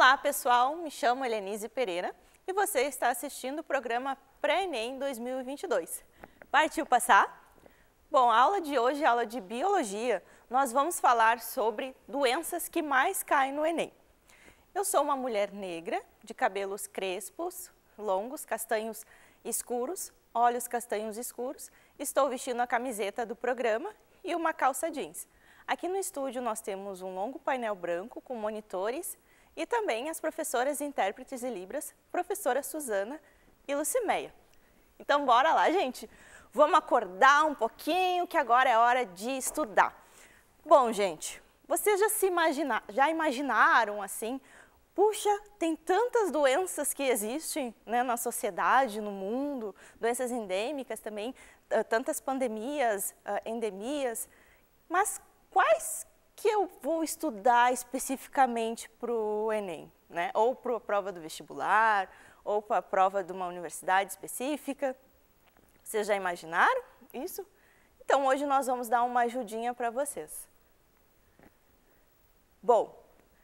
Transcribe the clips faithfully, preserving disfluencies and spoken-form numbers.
Olá pessoal, me chamo Helenise Pereira e você está assistindo o programa Pré-ENEM dois mil e vinte e dois. Partiu passar? Bom, a aula de hoje é a aula de Biologia. Nós vamos falar sobre doenças que mais caem no ENEM. Eu sou uma mulher negra, de cabelos crespos, longos, castanhos escuros, olhos castanhos escuros. Estou vestindo a camiseta do programa e uma calça jeans. Aqui no estúdio nós temos um longo painel branco com monitores e também as professoras intérpretes e libras, professora Suzana e Lucimeia. Então bora lá, gente! Vamos acordar um pouquinho que agora é hora de estudar. Bom, gente, vocês já se imagina, já imaginaram assim, puxa, tem tantas doenças que existem, né, na sociedade, no mundo, doenças endêmicas também, tantas pandemias, endemias, mas quais que eu vou estudar especificamente para o ENEM, né? Ou para a prova do vestibular, ou para a prova de uma universidade específica? Vocês já imaginaram isso? Então, hoje nós vamos dar uma ajudinha para vocês. Bom,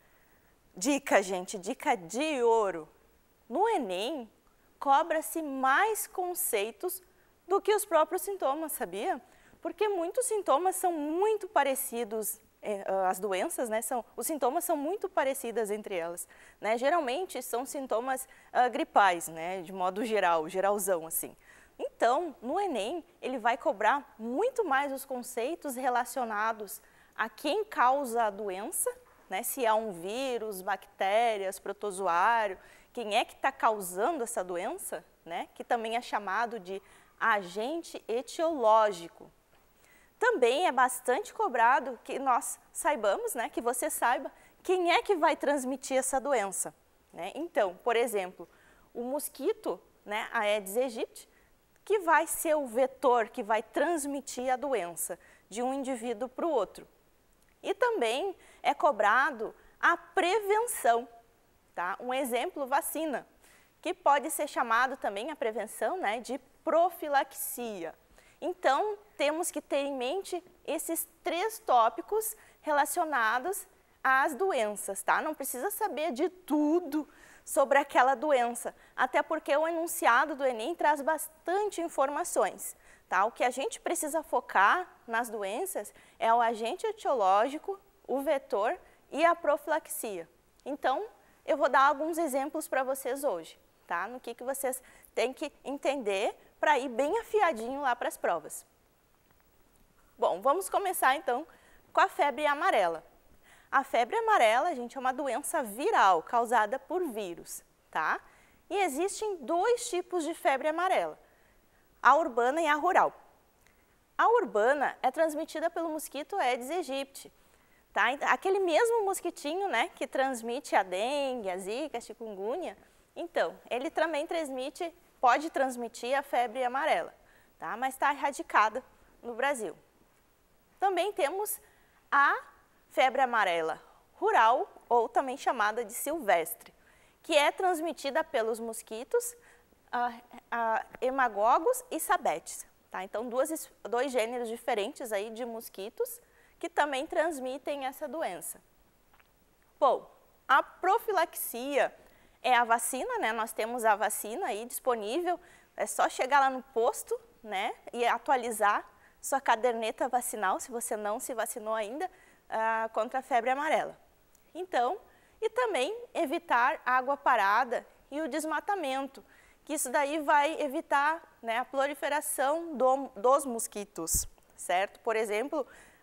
dica, gente, dica de ouro. No ENEM, cobra-se mais conceitos do que os próprios sintomas, sabia? Porque muitos sintomas são muito parecidos, eh, as doenças, né, são, os sintomas são muito parecidas entre elas, né? Geralmente são sintomas uh, gripais, né, de modo geral, geralzão assim. Então, no ENEM, ele vai cobrar muito mais os conceitos relacionados a quem causa a doença, né, se é um vírus, bactérias, protozoário, quem é que está causando essa doença, né, que também é chamado de agente etiológico. Também é bastante cobrado que nós saibamos, né, que você saiba quem é que vai transmitir essa doença, né? Então, por exemplo, o mosquito, né, a Aedes aegypti, que vai ser o vetor que vai transmitir a doença de um indivíduo para o outro. E também é cobrado a prevenção, tá? Um exemplo, vacina, que pode ser chamado também a prevenção, né, de profilaxia. Então, temos que ter em mente esses três tópicos relacionados às doenças, tá? Não precisa saber de tudo sobre aquela doença, até porque o enunciado do ENEM traz bastante informações, tá? O que a gente precisa focar nas doenças é o agente etiológico, o vetor e a profilaxia. Então, eu vou dar alguns exemplos para vocês hoje, tá? No que, que vocês têm que entender para ir bem afiadinho lá para as provas. Bom, vamos começar então com a febre amarela. A febre amarela, gente, é uma doença viral causada por vírus, tá? E existem dois tipos de febre amarela, a urbana e a rural. A urbana é transmitida pelo mosquito Aedes aegypti, tá? Aquele mesmo mosquitinho, né, que transmite a dengue, a zika, a chikungunya. Então, ele também transmite, pode transmitir a febre amarela, tá? Mas está erradicada no Brasil. Também temos a febre amarela rural, ou também chamada de silvestre, que é transmitida pelos mosquitos a, a, hemagogos e sabetes, tá? Então, duas, dois gêneros diferentes aí de mosquitos que também transmitem essa doença. Bom, a profilaxia é a vacina, né? Nós temos a vacina aí disponível, é só chegar lá no posto, né, e atualizar sua caderneta vacinal, se você não se vacinou ainda, uh, contra a febre amarela. Então, e também evitar água parada e o desmatamento, que isso daí vai evitar, né, a proliferação do, dos mosquitos, certo? Por exemplo,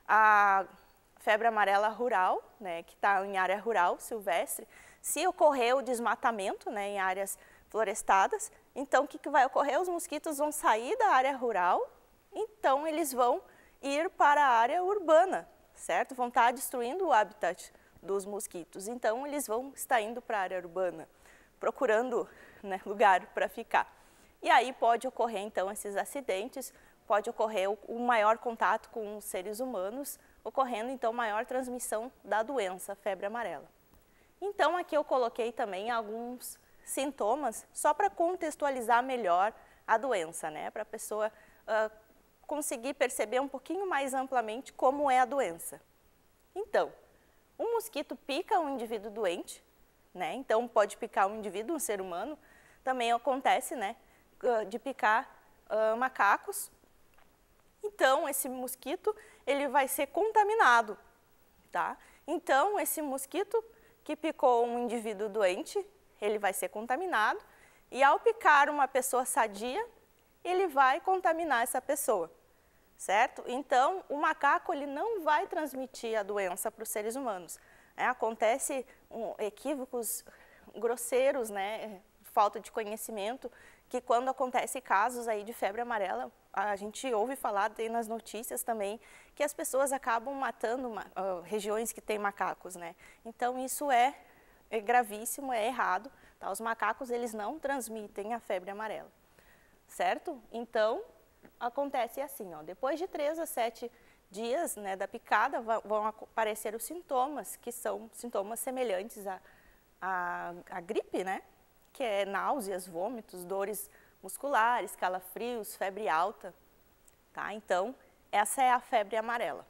a febre amarela rural, né, que está em área rural, silvestre, se ocorrer o desmatamento, né, em áreas florestadas, então o que, que vai ocorrer? Os mosquitos vão sair da área rural, então eles vão ir para a área urbana, certo? Vão estar destruindo o habitat dos mosquitos, então eles vão estar indo para a área urbana, procurando, né, lugar para ficar. E aí pode ocorrer então esses acidentes, pode ocorrer o, o maior contato com os seres humanos, ocorrendo então maior transmissão da doença, a febre amarela. Então, aqui eu coloquei também alguns sintomas, só para contextualizar melhor a doença, né? Para a pessoa uh, conseguir perceber um pouquinho mais amplamente como é a doença. Então, um mosquito pica um indivíduo doente, né? Então, pode picar um indivíduo, um ser humano. Também acontece, né, de picar uh, macacos. Então, esse mosquito, ele vai ser contaminado, tá? Então, esse mosquito que picou um indivíduo doente, ele vai ser contaminado. E ao picar uma pessoa sadia, ele vai contaminar essa pessoa, certo? Então, o macaco ele não vai transmitir a doença para os seres humanos. É, acontece um, equívocos grosseiros, né? Falta de conhecimento, que quando acontece casos aí de febre amarela, a gente ouve falar, tem nas notícias também, que as pessoas acabam matando uh, regiões que têm macacos, né? Então, isso é, é gravíssimo, é errado. Tá? Os macacos, eles não transmitem a febre amarela, certo? Então, acontece assim, ó, depois de três a sete dias, né, da picada, vão aparecer os sintomas, que são sintomas semelhantes à, à, à gripe, né? Que é náuseas, vômitos, dores musculares, calafrios, febre alta, tá? Então, essa é a febre amarela.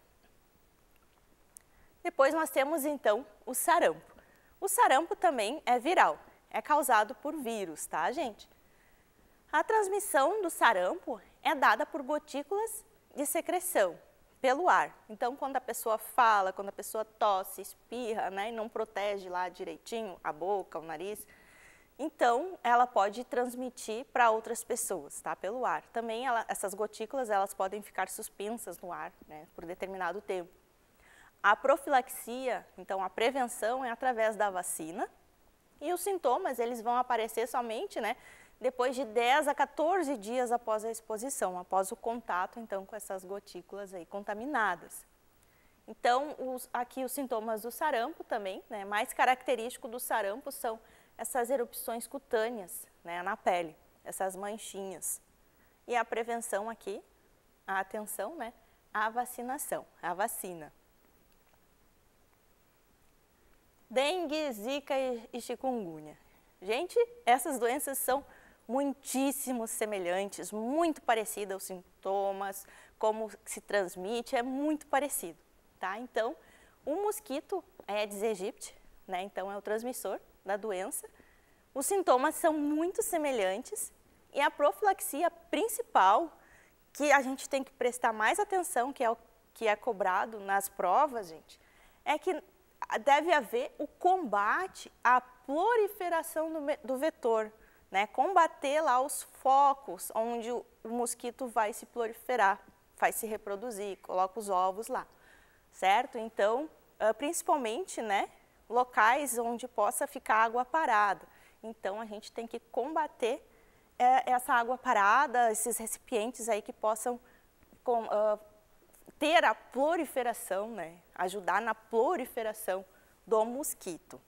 Depois nós temos, então, o sarampo. O sarampo também é viral. É causado por vírus, tá, gente? A transmissão do sarampo é dada por gotículas de secreção, pelo ar. Então, quando a pessoa fala, quando a pessoa tosse, espirra, né, e não protege lá direitinho a boca, o nariz, então ela pode transmitir para outras pessoas, tá, pelo ar. Também ela, essas gotículas, elas podem ficar suspensas no ar, né, por determinado tempo. A profilaxia, então a prevenção é através da vacina. E os sintomas, eles vão aparecer somente, né, depois de dez a quatorze dias após a exposição, após o contato, então, com essas gotículas aí contaminadas. Então, os, aqui os sintomas do sarampo também, né, mais característico do sarampo são essas erupções cutâneas, né, na pele, essas manchinhas. E a prevenção aqui, a atenção, né, a vacinação, a vacina. Dengue, zika e chikungunya. Gente, essas doenças são muitíssimo semelhantes, muito parecidas os sintomas, como se transmite, é muito parecido, tá? Então, o mosquito é Aedes aegypti, né? Então é o transmissor da doença. Os sintomas são muito semelhantes e a profilaxia principal, que a gente tem que prestar mais atenção, que é o que é cobrado nas provas, gente, é que deve haver o combate à proliferação do, do vetor, né? Combater lá os focos onde o, o mosquito vai se proliferar, vai se reproduzir, coloca os ovos lá, certo? Então, uh, principalmente, né, locais onde possa ficar água parada. Então, a gente tem que combater é, essa água parada, esses recipientes aí que possam com, uh, ter a proliferação, né? Ajudar na proliferação do mosquito.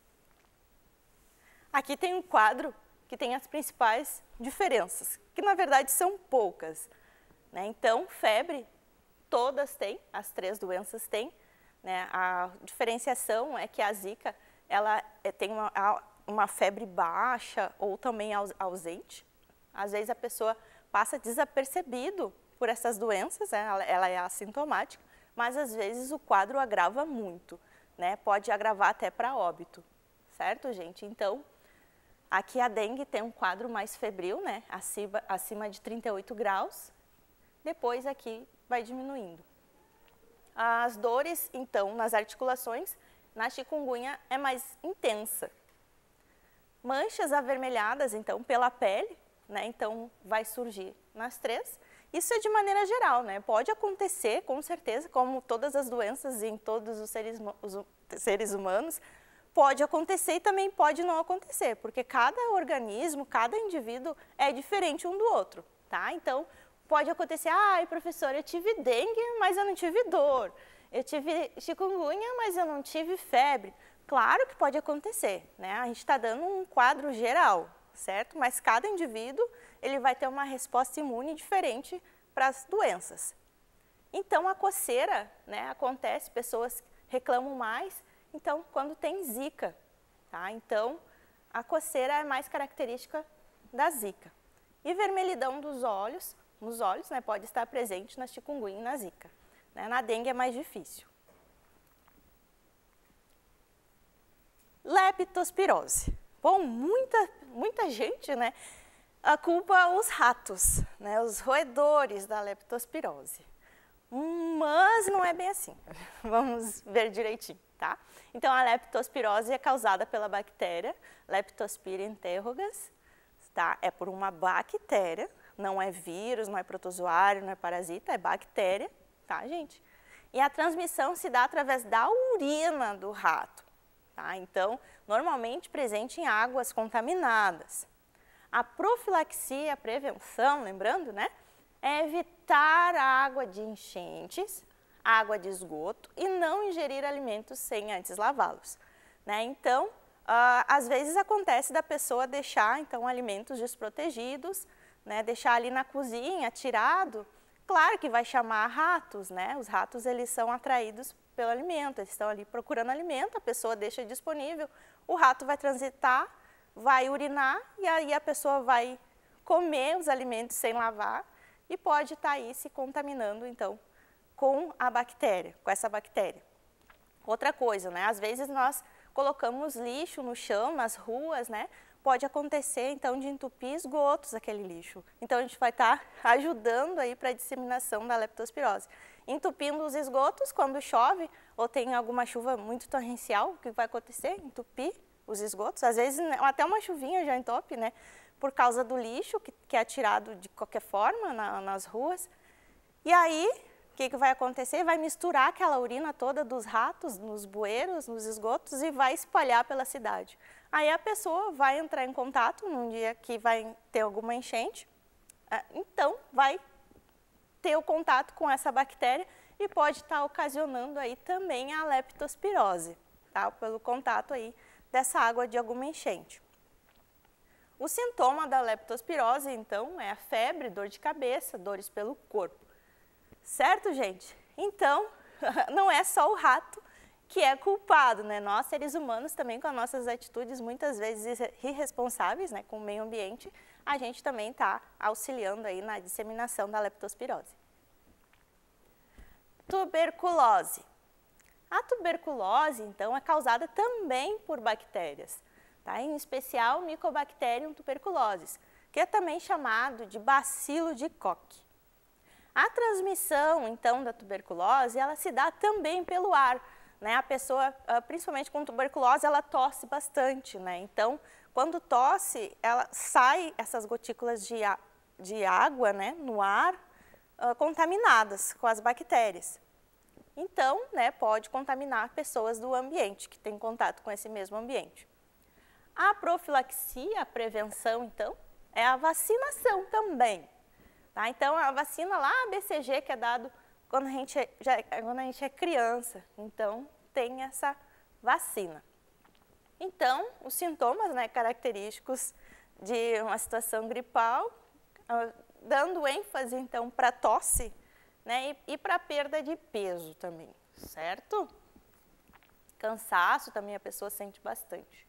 Aqui tem um quadro que tem as principais diferenças, que na verdade são poucas, né? Então, febre, todas têm, as três doenças têm, né? A diferenciação é que a zika, ela tem uma, uma febre baixa ou também ausente. Às vezes a pessoa passa desapercebido por essas doenças, né? ela, ela é assintomática, mas às vezes o quadro agrava muito, né? Pode agravar até para óbito, certo, gente? Então, aqui a dengue tem um quadro mais febril, né? Acima, acima de trinta e oito graus, depois aqui vai diminuindo. As dores, então, nas articulações, na chikungunya é mais intensa. Manchas avermelhadas, então, pela pele, né? Então, vai surgir nas três. Isso é de maneira geral, né? Pode acontecer, com certeza, como todas as doenças em todos os seres, os seres humanos, pode acontecer e também pode não acontecer, porque cada organismo, cada indivíduo é diferente um do outro, tá? Então, pode acontecer, ai, professor, eu tive dengue, mas eu não tive dor. Eu tive chikungunya, mas eu não tive febre. Claro que pode acontecer, né? A gente está dando um quadro geral, certo? Mas cada indivíduo, ele vai ter uma resposta imune diferente para as doenças. Então, a coceira, né, acontece, pessoas reclamam mais, então, quando tem zika, tá? Então, a coceira é mais característica da zika. E vermelhidão dos olhos, nos olhos, né, pode estar presente na chikungunya e na zika. Né? Na dengue é mais difícil. Leptospirose. Bom, muita, muita gente, né, culpa os ratos, né, os roedores da leptospirose. Mas não é bem assim. Vamos ver direitinho, tá? Então, a leptospirose é causada pela bactéria Leptospira interrogas, tá? É por uma bactéria, não é vírus, não é protozoário, não é parasita, é bactéria, tá, gente? E a transmissão se dá através da urina do rato, tá? Então, normalmente presente em águas contaminadas. A profilaxia, a prevenção, lembrando, né? É evitar a água de enchentes, água de esgoto e não ingerir alimentos sem antes lavá-los, né? Então, uh, às vezes acontece da pessoa deixar, então, alimentos desprotegidos, né? Deixar ali na cozinha, tirado. Claro que vai chamar ratos, né? Os ratos, eles são atraídos pelo alimento, eles estão ali procurando alimento, a pessoa deixa disponível, o rato vai transitar, vai urinar e aí a pessoa vai comer os alimentos sem lavar e pode estar aí se contaminando, então, com a bactéria, com essa bactéria. Outra coisa, né? Às vezes nós colocamos lixo no chão, nas ruas, né? Pode acontecer, então, de entupir esgotos aquele lixo. Então, a gente vai estar ajudando aí para a disseminação da leptospirose. Entupindo os esgotos, quando chove ou tem alguma chuva muito torrencial, o que vai acontecer? Entupir os esgotos. Às vezes, até uma chuvinha já entope, né? Por causa do lixo que, que é atirado de qualquer forma na, nas ruas. E aí, o que, que vai acontecer? Vai misturar aquela urina toda dos ratos nos bueiros, nos esgotos e vai espalhar pela cidade. Aí a pessoa vai entrar em contato num dia que vai ter alguma enchente, então vai ter o contato com essa bactéria e pode estar ocasionando aí também a leptospirose, tá? Pelo contato aí dessa água de alguma enchente. O sintoma da leptospirose, então, é a febre, dor de cabeça, dores pelo corpo. Certo, gente? Então, não é só o rato que é culpado, né? Nós, seres humanos, também com as nossas atitudes muitas vezes irresponsáveis, né, com o meio ambiente, a gente também está auxiliando aí na disseminação da leptospirose. Tuberculose. A tuberculose, então, é causada também por bactérias, tá? Em especial Mycobacterium tuberculosis, que é também chamado de bacilo de Koch. A transmissão, então, da tuberculose, ela se dá também pelo ar, né? A pessoa, principalmente com tuberculose, ela tosse bastante, né? Então, quando tosse, ela sai essas gotículas de, de água, né, no ar, uh, contaminadas com as bactérias. Então, né, pode contaminar pessoas do ambiente, que têm contato com esse mesmo ambiente. A profilaxia, a prevenção, então, é a vacinação também. Tá? Então, a vacina lá, a B C G, que é dado quando a gente é, já, quando a gente é criança, então, tem essa vacina. Então, os sintomas, né, característicos de uma situação gripal, uh, dando ênfase, então, para tosse, né, e, e para perda de peso também, certo? Cansaço também a pessoa sente bastante.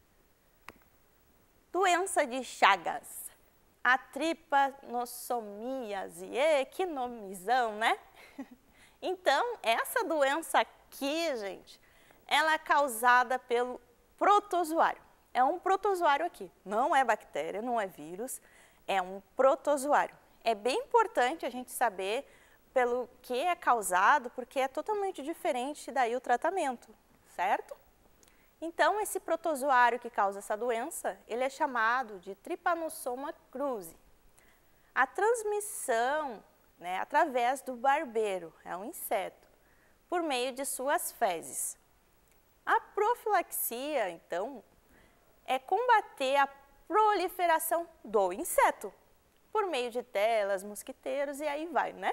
Doença de Chagas. A trypanossomiase, e que nomezão, né? Então, essa doença aqui, gente, ela é causada pelo protozoário. É um protozoário aqui, não é bactéria, não é vírus, é um protozoário. É bem importante a gente saber pelo que é causado, porque é totalmente diferente daí o tratamento, certo? Então, esse protozoário que causa essa doença, ele é chamado de Trypanosoma cruzi. A transmissão, né, através do barbeiro, é um inseto, por meio de suas fezes. A profilaxia, então, é combater a proliferação do inseto, por meio de telas, mosquiteiros e aí vai, né?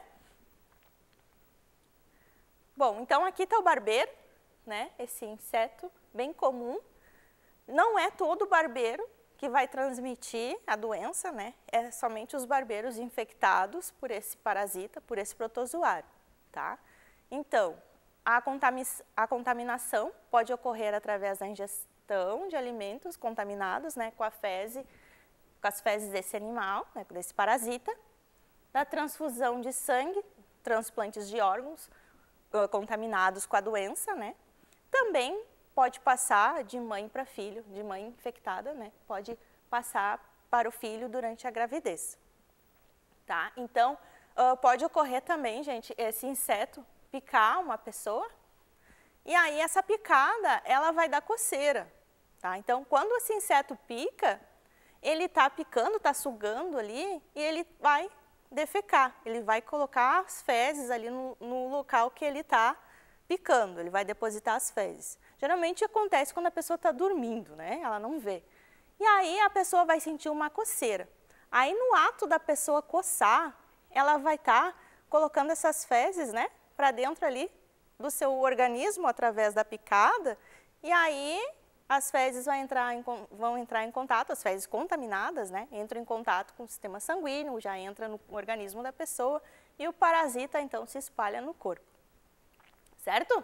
Bom, então aqui está o barbeiro, né, esse inseto bem comum. Não é todo barbeiro que vai transmitir a doença, né? É somente os barbeiros infectados por esse parasita, por esse protozoário, tá? Então, a, contami a contaminação pode ocorrer através da ingestão de alimentos contaminados, né, com a fezes, com as fezes desse animal, né, desse parasita, da transfusão de sangue, transplantes de órgãos uh, contaminados com a doença, né? Também pode passar de mãe para filho, de mãe infectada, né? Pode passar para o filho durante a gravidez, tá? Então, uh, pode ocorrer também, gente, esse inseto picar uma pessoa e aí essa picada, ela vai dar coceira, tá? Então, quando esse inseto pica, ele está picando, está sugando ali e ele vai defecar, ele vai colocar as fezes ali no, no local que ele está picando, ele vai depositar as fezes. Geralmente acontece quando a pessoa está dormindo, né? Ela não vê. E aí a pessoa vai sentir uma coceira. Aí no ato da pessoa coçar, ela vai estar tá colocando essas fezes, né, para dentro ali do seu organismo através da picada, e aí as fezes vão entrar, em, vão entrar em contato, as fezes contaminadas, né, entram em contato com o sistema sanguíneo, já entra no organismo da pessoa e o parasita então se espalha no corpo. Certo?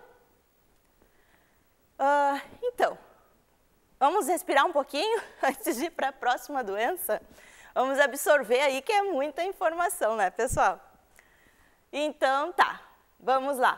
Uh, então, vamos respirar um pouquinho antes de ir para a próxima doença? Vamos absorver aí que é muita informação, né, pessoal? Então, tá, vamos lá.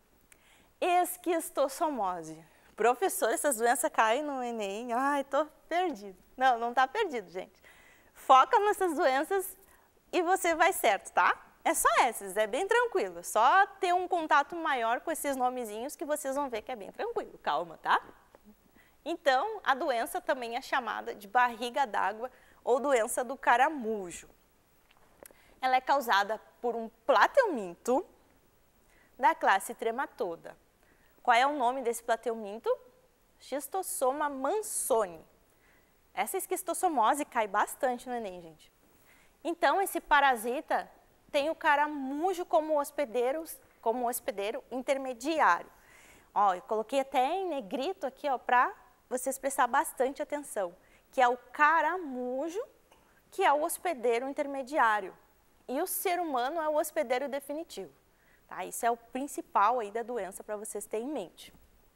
Esquistossomose. Professor, essas doenças caem no Enem. Ai, tô perdido. Não, não tá perdido, gente. Foca nessas doenças e você vai certo, tá? É só essas, é bem tranquilo. Só ter um contato maior com esses nomezinhos que vocês vão ver que é bem tranquilo. Calma, tá? Então, a doença também é chamada de barriga d'água ou doença do caramujo. Ela é causada por um plateuminto da classe Trematoda. Qual é o nome desse plateuminto? Schistossoma mansoni. Essa esquistossomose cai bastante no Enem, gente. Então, esse parasita tem o caramujo como hospedeiro, como hospedeiro intermediário. Ó, eu coloquei até em negrito aqui, ó, para vocês prestar bastante atenção, que é o caramujo, que é o hospedeiro intermediário. E o ser humano é o hospedeiro definitivo. Tá? Isso é o principal aí da doença para vocês terem em mente.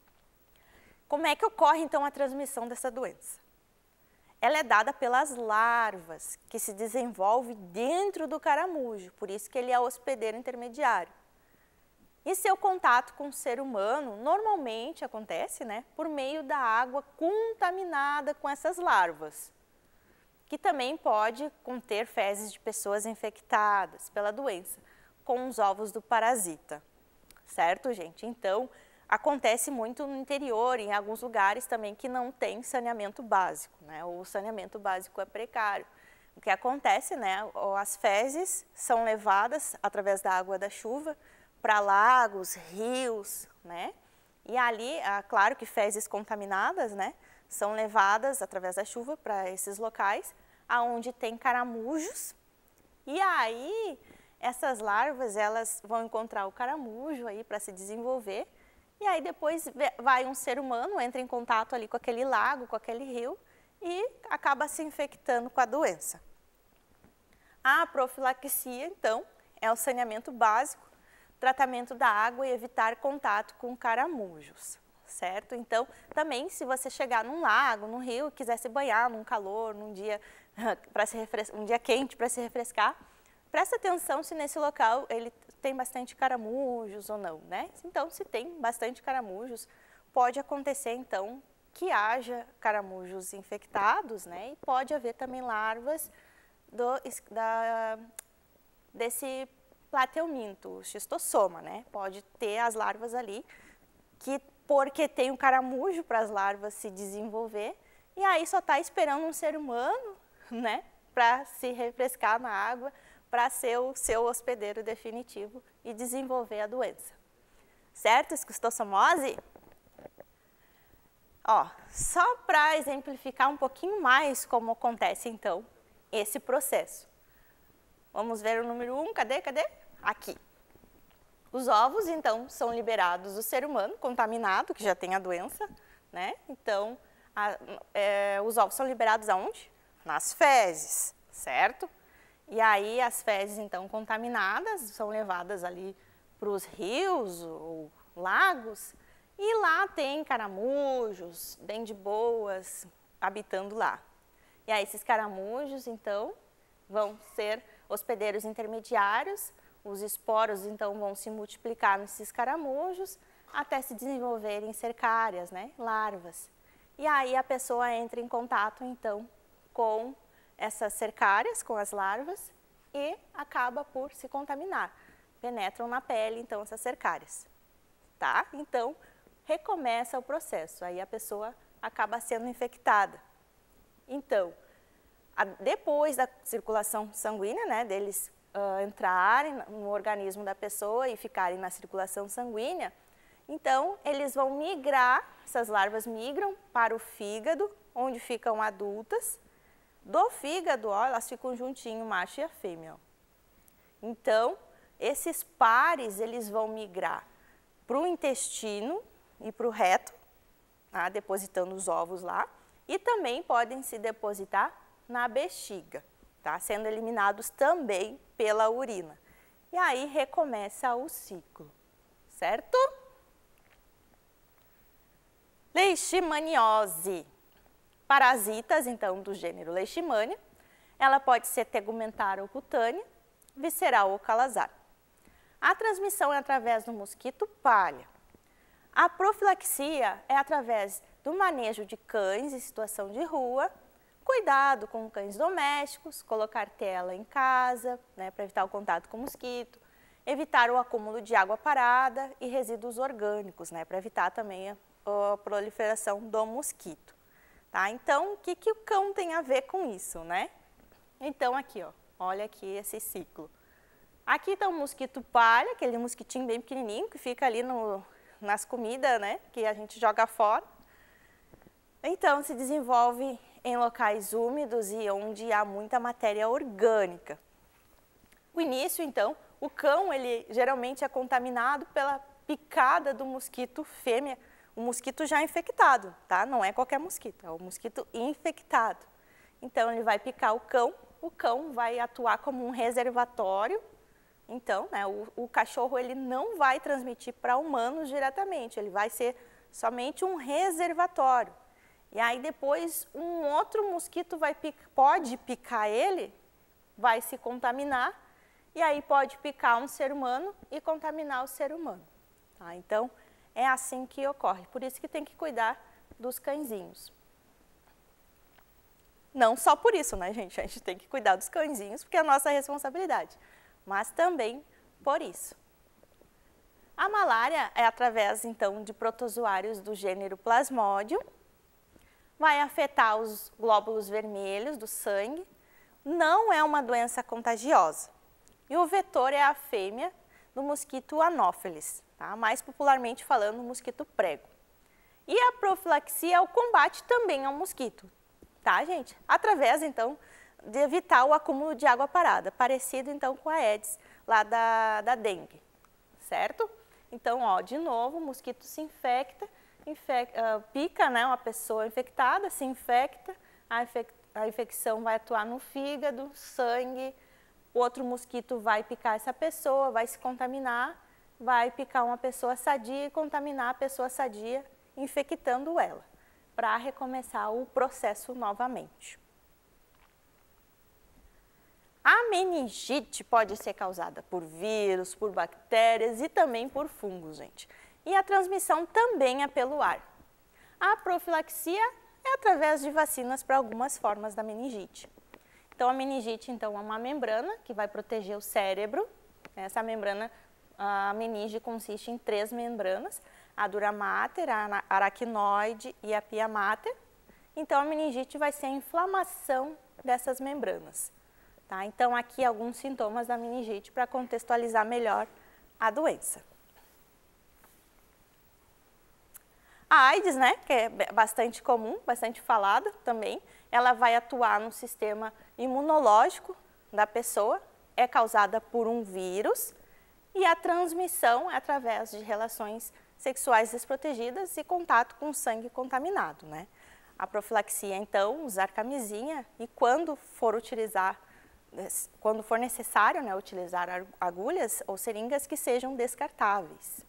Como é que ocorre, então, a transmissão dessa doença? Ela é dada pelas larvas, que se desenvolvem dentro do caramujo, por isso que ele é o hospedeiro intermediário. E seu contato com o ser humano normalmente acontece, né, por meio da água contaminada com essas larvas, que também pode conter fezes de pessoas infectadas pela doença, com os ovos do parasita. Certo, gente? Então, acontece muito no interior, em alguns lugares também que não tem saneamento básico, né? O saneamento básico é precário. O que acontece, né? As fezes são levadas através da água da chuva para lagos, rios, né? E ali, é claro que fezes contaminadas, né? São levadas através da chuva para esses locais, aonde tem caramujos. E aí, essas larvas, elas vão encontrar o caramujo aí para se desenvolver. E aí depois vai um ser humano, entra em contato ali com aquele lago, com aquele rio e acaba se infectando com a doença. A profilaxia, então, é o saneamento básico, tratamento da água e evitar contato com caramujos, certo? Então, também se você chegar num lago, num rio, quiser se banhar num calor, num dia, para se refrescar, um dia quente para se refrescar, presta atenção se nesse local ele tem bastante caramujos ou não, né? Então, se tem bastante caramujos, pode acontecer, então, que haja caramujos infectados, né? E pode haver também larvas do, da, desse plateuminto, o xistossoma, né? Pode ter as larvas ali, que porque tem um caramujo para as larvas se desenvolver, e aí só está esperando um ser humano, né? Para se refrescar na água, para ser o seu hospedeiro definitivo e desenvolver a doença. Certo? Esquistossomose? Ó, só para exemplificar um pouquinho mais como acontece, então, esse processo. Vamos ver o número um, cadê, cadê? Aqui. Os ovos, então, são liberados do ser humano contaminado, que já tem a doença, né? Então, a, é, os ovos são liberados aonde? Nas fezes, certo? E aí as fezes, então, contaminadas, são levadas ali para os rios ou lagos, e lá tem caramujos, bem de boas, habitando lá. E aí esses caramujos, então, vão ser hospedeiros intermediários, os esporos, então, vão se multiplicar nesses caramujos, até se desenvolverem cercárias, né, larvas. E aí a pessoa entra em contato, então, com essas cercárias, com as larvas, e acaba por se contaminar. Penetram na pele, então, essas cercárias. Tá? Então, recomeça o processo, aí a pessoa acaba sendo infectada. Então, a, depois da circulação sanguínea, né, deles uh, entrarem no organismo da pessoa e ficarem na circulação sanguínea, então, eles vão migrar, essas larvas migram para o fígado, onde ficam adultas. Do fígado, ó, elas ficam juntinho, o macho e a fêmea. Ó. Então, esses pares, eles vão migrar para o intestino e para o reto, tá, depositando os ovos lá, e também podem se depositar na bexiga, tá, sendo eliminados também pela urina. E aí recomeça o ciclo, certo? Leishmaniose. Parasitas, então, do gênero Leishmania. Ela pode ser tegumentar ou cutânea, visceral ou calazar. A transmissão é através do mosquito palha. A profilaxia é através do manejo de cães em situação de rua, cuidado com cães domésticos, colocar tela em casa, né, para evitar o contato com o mosquito, evitar o acúmulo de água parada e resíduos orgânicos, né, para evitar também a, a proliferação do mosquito. Tá? Então, o que, que o cão tem a ver com isso, né? Então, aqui, ó, olha aqui esse ciclo. Aqui está o mosquito palha, aquele mosquitinho bem pequenininho que fica ali no, nas comidas, né, que a gente joga fora. Então, se desenvolve em locais úmidos e onde há muita matéria orgânica. O início, então, o cão, ele geralmente é contaminado pela picada do mosquito fêmea, o mosquito já infectado, tá? Não é qualquer mosquito, é o mosquito infectado. Então, ele vai picar o cão, o cão vai atuar como um reservatório. Então, né, o, o cachorro ele não vai transmitir para humanos diretamente, ele vai ser somente um reservatório. E aí depois um outro mosquito vai, pode picar ele, vai se contaminar, e aí pode picar um ser humano e contaminar o ser humano. Tá? Então, é assim que ocorre, por isso que tem que cuidar dos cãezinhos. Não só por isso, né, gente? A gente tem que cuidar dos cãezinhos, porque é a nossa responsabilidade, mas também por isso. A malária é através, então, de protozoários do gênero Plasmodium, vai afetar os glóbulos vermelhos do sangue, não é uma doença contagiosa. E o vetor é a fêmea do mosquito Anopheles, tá? Mais popularmente falando, o mosquito prego. E a profilaxia é o combate também ao mosquito, tá, gente? Através, então, de evitar o acúmulo de água parada, parecido, então, com a Aedes, lá da, da dengue, certo? Então, ó, de novo, o mosquito se infecta, infec, uh, pica, né, uma pessoa infectada, se infecta, a, infec, a infecção vai atuar no fígado, sangue, o outro mosquito vai picar essa pessoa, vai se contaminar, vai picar uma pessoa sadia e contaminar a pessoa sadia, infectando ela, para recomeçar o processo novamente. A meningite pode ser causada por vírus, por bactérias e também por fungos, gente. E a transmissão também é pelo ar. A profilaxia é através de vacinas para algumas formas da meningite. Então, a meningite, então, é uma membrana que vai proteger o cérebro. Essa membrana, a meninge consiste em três membranas, a dura mater, a aracnoide e a pia mater. Então, a meningite vai ser a inflamação dessas membranas. Tá? Então, aqui alguns sintomas da meningite para contextualizar melhor a doença. A AIDS, né, que é bastante comum, bastante falada também, ela vai atuar no sistema imunológico da pessoa, é causada por um vírus e a transmissão é através de relações sexuais desprotegidas e contato com sangue contaminado, né? A profilaxia, então, usar camisinha e quando for utilizar, quando for necessário, né, utilizar agulhas ou seringas que sejam descartáveis.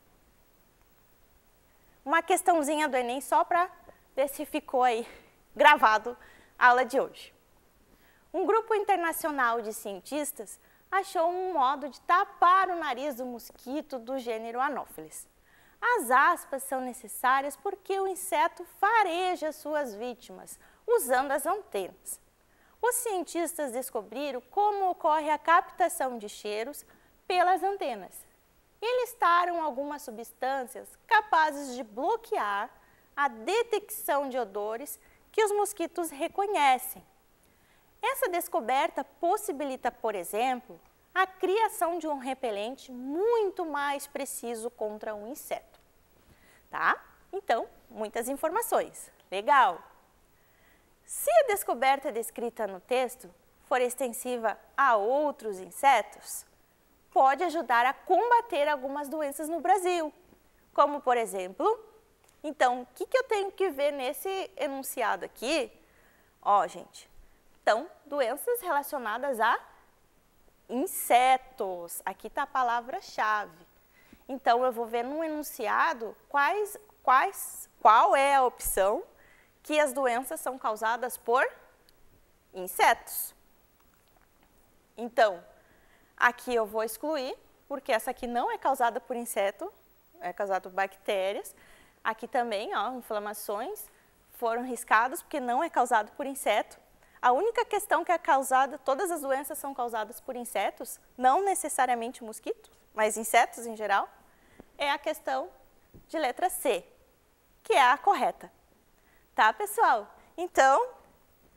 Uma questãozinha do Enem só para ver se ficou aí gravado a aula de hoje. Um grupo internacional de cientistas achou um modo de tapar o nariz do mosquito do gênero Anopheles. As aspas são necessárias porque o inseto fareja suas vítimas, usando as antenas. Os cientistas descobriram como ocorre a captação de cheiros pelas antenas e listaram algumas substâncias capazes de bloquear a detecção de odores que os mosquitos reconhecem. Essa descoberta possibilita, por exemplo, a criação de um repelente muito mais preciso contra um inseto. Tá? Então, muitas informações. Legal! Se a descoberta descrita no texto for extensiva a outros insetos, pode ajudar a combater algumas doenças no Brasil, como por exemplo, então, o que, que eu tenho que ver nesse enunciado aqui? Ó, gente, então, doenças relacionadas a insetos, aqui está a palavra-chave. Então, eu vou ver no enunciado quais, quais, qual é a opção que as doenças são causadas por insetos. Então, aqui eu vou excluir, porque essa aqui não é causada por inseto, é causada por bactérias. Aqui também, ó, inflamações foram riscadas porque não é causado por inseto. A única questão que é causada, todas as doenças são causadas por insetos, não necessariamente mosquitos, mas insetos em geral, é a questão de letra C, que é a correta. Tá, pessoal? Então,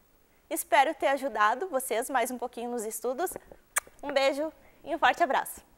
espero ter ajudado vocês mais um pouquinho nos estudos. Um beijo e um forte abraço.